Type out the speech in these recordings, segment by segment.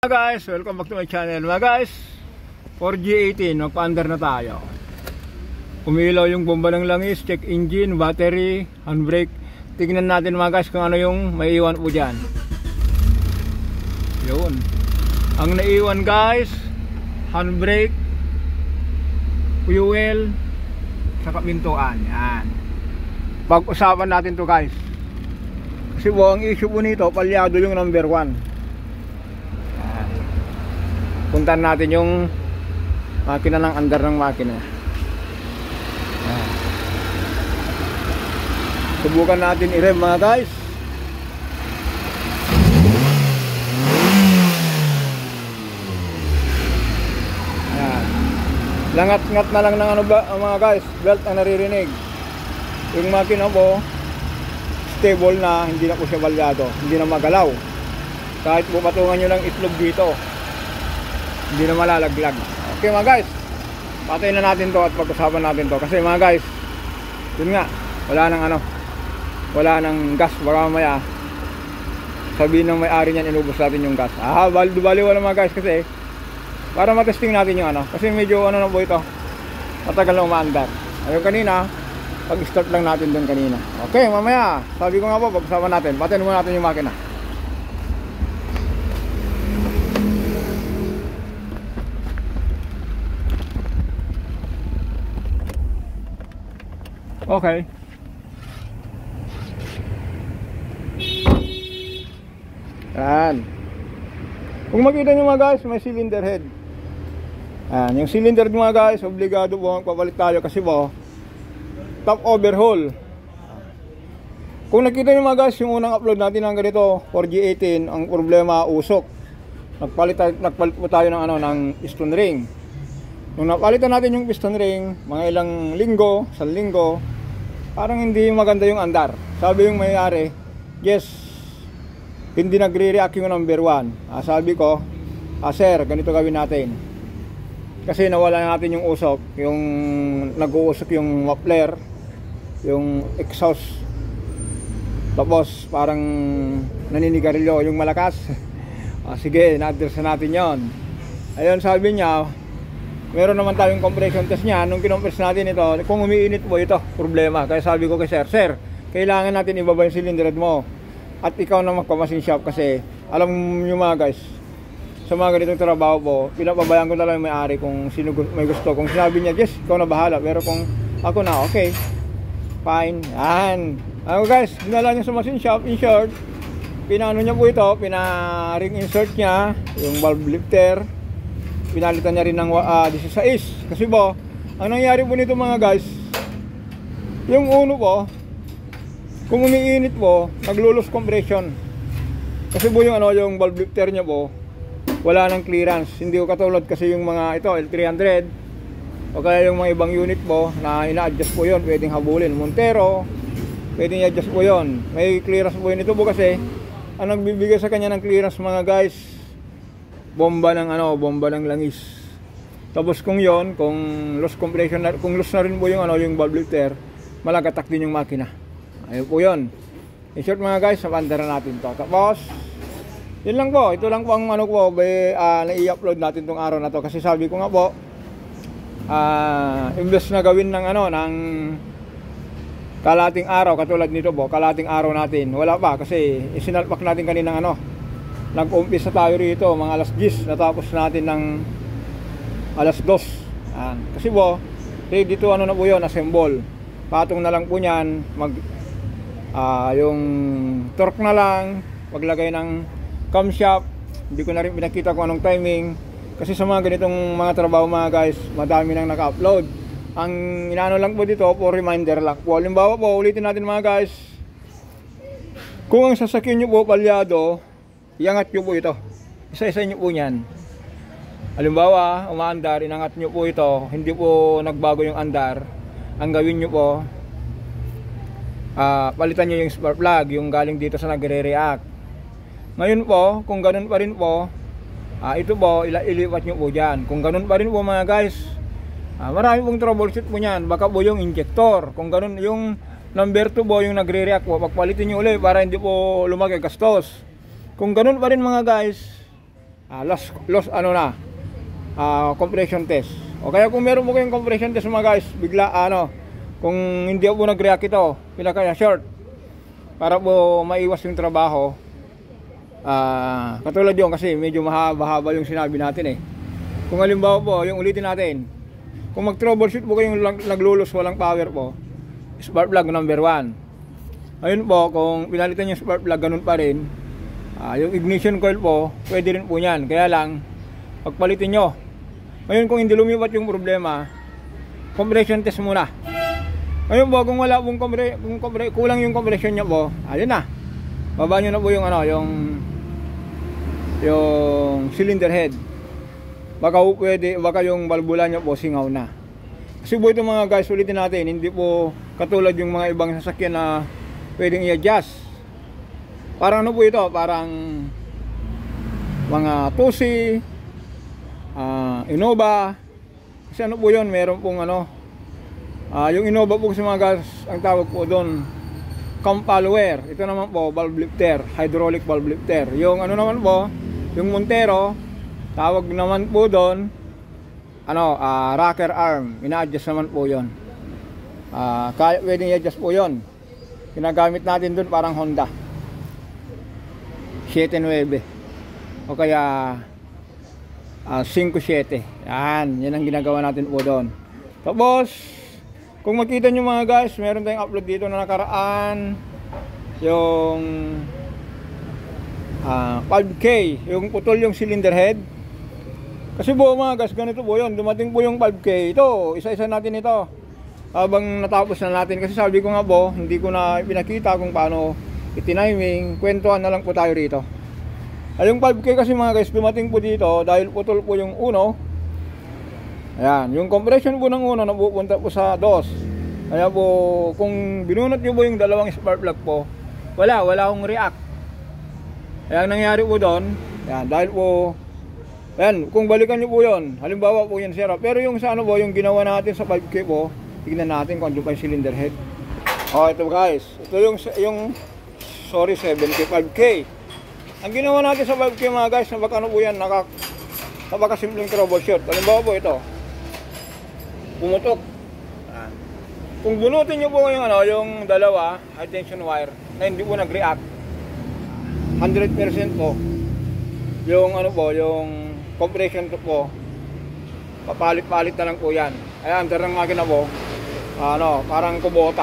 Guys, welcome back to my channel. Mga guys, 4G18, magpa-under na tayo. Umilaw yung bomba ng langis, check engine, battery, handbrake. Tignan natin mga guys kung ano yung may iwan po dyan. Yun. Ang naiwan guys, handbrake, fuel, saka pintuan. Yan. Pag-usapan natin to guys. Kasi po ang issue po nito, palyado yung number 1. Puntahan natin yung makina ng under ng makina. Subukan natin i-rev mga guys. Langat-ngat na lang ng ano ba mga guys, belt ang naririnig. Yung makina po stable na, hindi na po siya balyado, hindi na magalaw. Kahit po patungan nyo ng itlog dito, hindi na malalaglag. Okay mga guys, patayin na natin to at pag-usapan natin to. Kasi mga guys, yun nga, wala nang gas. Baka mamaya sabihin ng may-ari niyan, inubos natin yung gas. Baliw na mga guys, kasi para matesting natin yung ano. Kasi medyo ano na po ito, matagal na umaandar. Ayun kanina, pag-start lang natin doon kanina. Okay, mamaya, sabi ko nga po, pag-usapan natin. Patayin muna natin yung makina. Okay. Yan. Kung makita nyo mga guys, may cylinder head. Yan. Yung cylinder mga guys, obligado po magpapalit tayo kasi po top overhaul. Kung nakita nyo mga guys, yung unang upload natin ng ganito 4G18, ang problema usok. Nagpalit po tayo ng ano, ng piston ring. Nung napalitan natin yung piston ring, mga ilang linggo, isang linggo, parang hindi maganda yung andar. Sabi yung may-ari, yes, hindi nagre-react yung number 1. Sabi ko, sir, ganito gawin natin. Kasi nawala natin yung usok, yung nag-uusok yung muffler, yung exhaust. Tapos parang naninigarilyo yung malakas. Sige, na-address natin yon. Ayun, sabi niya, meron naman tayong compression test niya. Nung kinompress natin ito, kung umiinit po ito, problema. Kaya sabi ko kay sir, kailangan natin ibaba yung cylinder head mo. At ikaw na magpa-machine shop kasi alam nyo mga guys, sa mga ganitong trabaho po, pinapabayaan ko na lang yung may-ari kung sino may gusto. Kung sinabi niya, yes, ikaw na bahala. Pero kung ako na, okay, fine. Yan. Ako guys, dinala niya sa machine shop. In short, pinano niya po ito, pina-ring insert niya, yung valve lifter. Pinalitan niya rin ng 16. Kasi po, ang nangyari po nito mga guys, yung uno po, kung umiinit po, naglulos compression. Kasi po yung ano, yung valve lifter niya po, wala nang clearance. Hindi ko katulad kasi yung mga ito, L300 o kaya yung mga ibang unit po na ina-adjust po yun, pwedeng habulin. Montero, pwedeng i-adjust po yun. May clearance po yun. Ito po kasi, ang nagbibigay sa kanya ng clearance mga guys, bomba ng langis. Tapos kung yon, kung loss compression na, kung loss na rin po yung ano, yung valve lifter, malagatak din yung makina. Ayun po yun. In short mga guys, napandara natin to. Tapos yun lang po, ito lang po ang ano ko, na-i-upload natin tong araw na to. Kasi sabi ko nga po, imbes na gawin ng ano, ng kalating araw, katulad nito po, kalating araw natin, wala pa kasi isinalpak natin kaninang ano, nag-umpisa tayo rito mga alas 10, natapos natin ng alas 2. Kasi po, ready to ano na po yun, assemble. Patong na lang po niyan, yung torque na lang, paglagay ng camshaft. Hindi ko na rin pinakita kung anong timing. Kasi sa mga ganitong mga trabaho mga guys, madami nang naka-upload. Ang inaano lang po dito, for reminder lang po. Halimbawa po, ulitin natin mga guys. Kung ang sasakyan nyo po palyado, iangat nyo po ito. Isa-isa nyo po yan. Halimbawa, umaandar, inangat nyo po ito. Hindi po nagbago yung andar. Ang gawin nyo po, palitan nyo yung spark plug, yung galing dito sa nagre-react. Ngayon po, kung ganun pa rin po, ito po, ilipat nyo po dyan. Kung ganun pa rin po mga guys, marami pong troubleshoot po nyan. Baka po yung injector. Kung ganun, yung number 2 po, yung nagre-react po, pagpalitin nyo ulit para hindi po lumaki gastos. Kung ganun pa rin mga guys, loss ano na, compression test. O kaya kung meron mo kayong compression test mga guys, bigla kung hindi po nag-react ito, kaya short, para po maiwas yung trabaho. Katulad yun kasi medyo mahaba yung sinabi natin eh. Kung halimbawa po, yung ulitin natin, kung mag-troubleshoot po kayong naglulos walang power po, spark plug number 1. Ayun po, kung pinalitan yung spark plug ganun pa rin, yung ignition coil po, pwede rin po yan. Kaya lang, pagpalitin nyo. Ngayon kung hindi lumipat yung problema, compression test muna. Ngayon po, kung wala pong kulang yung compression nyo po, ayun na. Baba nyo na po yung cylinder head. Baka yung valvula nyo po singaw na. Kasi po ito mga guys, ulitin natin, hindi po katulad yung mga ibang sasakyan na pwedeng i-adjust. Parang ano po ito, parang mga Tusi, Innova. Kasi ano po yun, meron pong yung Innova po kasi mga guys, ang tawag po doon, cam follower. Ito naman po, valve lifter, hydraulic valve lifter. Yung naman po, yung Montero, tawag naman po doon, rocker arm. Ina-adjust naman po yun. Kaya pwedeng i-adjust po yun. Ginagamit natin doon parang Honda 7.9 o kaya 5.7. Yan ang ginagawa natin po doon. Tapos kung makita nyo mga guys, meron tayong upload dito na nakaraan, yung 5K, yung putol yung cylinder head. Kasi po mga guys, ganito po yun, dumating po yung 5K. Ito, isa-isa natin ito habang natapos na natin. Kasi sabi ko nga po, hindi ko na pinakita kung paano itiniming. Kwentuhan na lang po tayo rito. Ay, yung 5K kasi mga guys, dumating po dito dahil putol po yung uno. Ayan, yung compression po ng uno napupunta po sa 2. Kaya po, kung binunot nyo po yung dalawang spark plug po, wala akong react. Kaya ang nangyari po doon, ayan, dahil po, ayan, kung balikan nyo po yun, halimbawa po yan sira. Pero yung sa yung ginawa natin sa 5K po, tignan natin kung ano pa yung cylinder head. Ito guys, ito yung 7K, 5K. Ang ginawa natin sa 5K mga guys, po yan, napakasimpleng troubleshoot. Halimbawa po ito, pumutok. Kung bunutin nyo po yung dalawa high tension wire na hindi po nag-react, 100% po yung yung compression po, papalit-palit na lang po yan. Ayan, under ng makina po, parang kubota,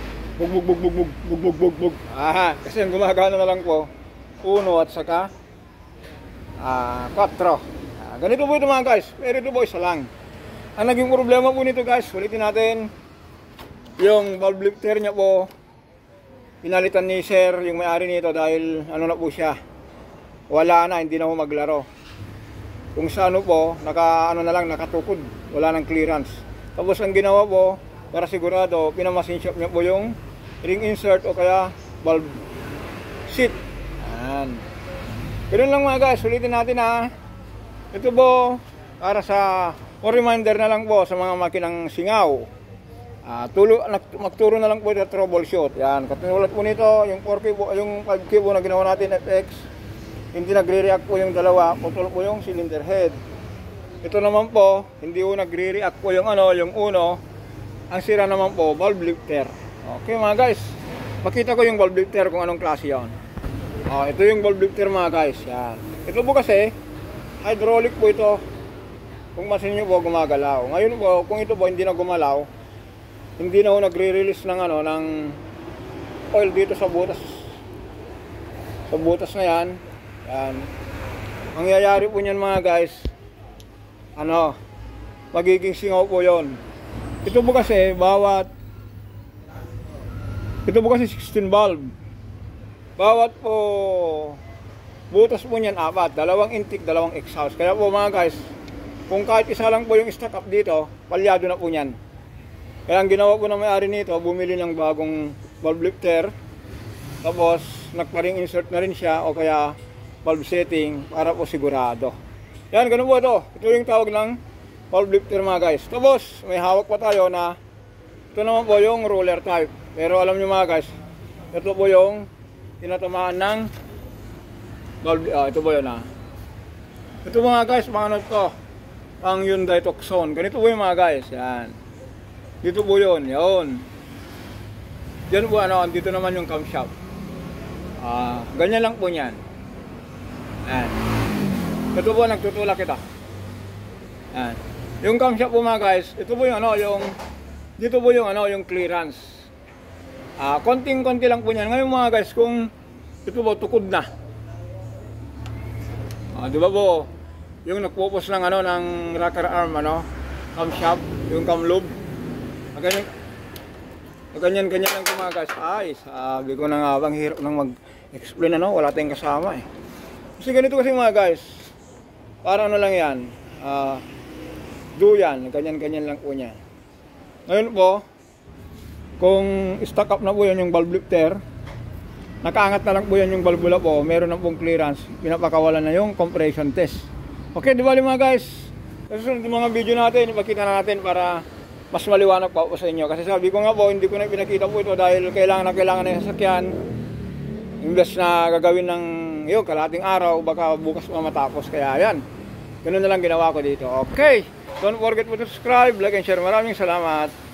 bug. Kasi yung gumagana na lang po 1 at saka 4. Ganito po ito mga guys, pero ito po isa lang. Ang naging problema po nito guys, ulitin natin, yung valve lifter niya po, pinalitan ni sir yung may-ari nito dahil na po siya, wala na, hindi na po maglaro. Kung sa po, nakatukod, wala nang clearance. Tapos ang ginawa po, para sigurado, pinamasin shop niya po yung ring insert o kaya valve seat. Ayan. Ganun lang mga guys, ulitin natin ito po, para sa reminder na lang po sa mga makinang singaw. Magturo na lang po sa troubleshoot. Yan, katulad po nito, yung 4K po, yung 5K po na ginawa natin FX, hindi nagre-react po yung dalawa, putol po yung cylinder head. Ito naman po, hindi po nagre-react po yung yung uno. Ang sira naman po, valve lifter. Okay mga guys, pakita ko yung valve lifter kung anong klase yan. Ito yung valve lifter mga guys. Yan. Ito po kasi, hydraulic po ito. Kung masin nyo po, gumagalaw. Ngayon po, kung ito po hindi na gumalaw, hindi na po nagre-release ng ng oil dito sa butas. Sa butas na yan. Yan. Mangyayari po niyan mga guys, magiging singaw po yon. Ito po kasi 16 valve. Bawat po butas po niyan 4, dalawang intake, dalawang exhaust. Kaya po mga guys, kung kahit isa lang po yung stock up dito, palyado na po niyan. Kaya ang ginawa po ng may-ari nito, bumili ng bagong valve lifter. Tapos nagpa-ring insert na rin siya o kaya valve setting para po sigurado. Yan, ganun po ito. Ito yung tawag ng valve lifter mga guys. Tapos may hawak pa tayo na ito naman po yung roller type. Pero alam nyo mga guys, ito po yung tinatamaan ng valve, ito po yun Ito mga guys, mga ano to, ang Hyundai Tucson. Ganito po yung mga guys, yan. Dito po yun, yun. Yan po ano, dito naman yung camshaft. Ganyan lang po yan. Yan. Ito po, nagtutulak kita. Yan. Yung camshaft po mga guys, ito po yung ano, dito po yung ano, yung clearance. Konting-konti lang po yan. Ngayon mga guys, kung ito po, tukod na. Di ba po, yung nagpupos ng ano, ng rocker arm, ano, camshaft, yung cam lobe. Ganyan lang po mga guys. Ay, sabi ko na nga bang hirap nang mag-explain, ano, wala tayong kasama eh. Kasi ganito kasi mga guys, parang ano lang yan, duyan, ganyan lang po niya. Ngayon po, kung stock up na po yan yung valve lifter, nakaangat na lang po yan yung valvula po, meron na pong clearance, pinapakawalan na yung compression test. Okay, di ba mga guys? Kasunod yung mga video natin, ipakita na natin para mas maliwanag pa po sa inyo. Kasi sabi ko nga po, hindi ko na pinakita po ito dahil kailangan na yung sasakyan. Imbes na gagawin ng kalahating araw, baka bukas matapos. Kaya yan, ganun na lang ginawa ko dito. Okay, don't forget to subscribe, like and share. Maraming salamat.